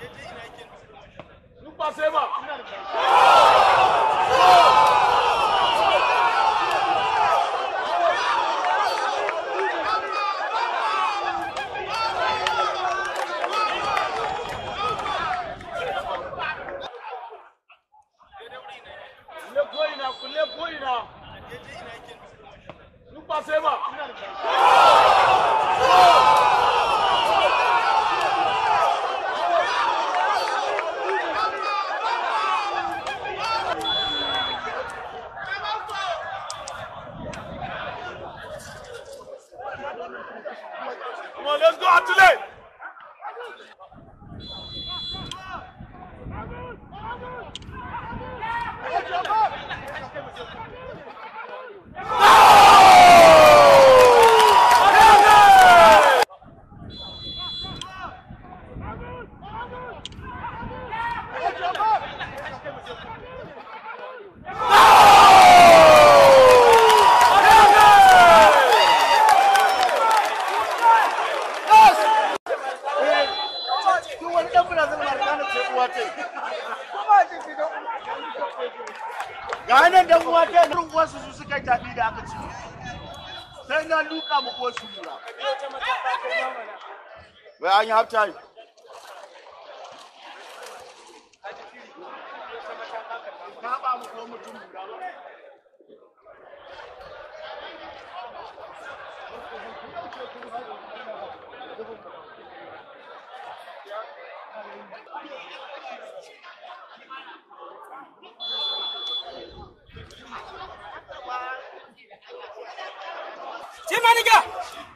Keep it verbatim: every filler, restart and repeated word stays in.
Não passei, mano. Não passei, mano. Come on, let's go, Atile! Ga nan dan uwa ta nan uwansu su suka yi tafi da aka ci sai na luka mu ko su mura wai an yi half time ka ba mu ko mutum mura Cimaniga!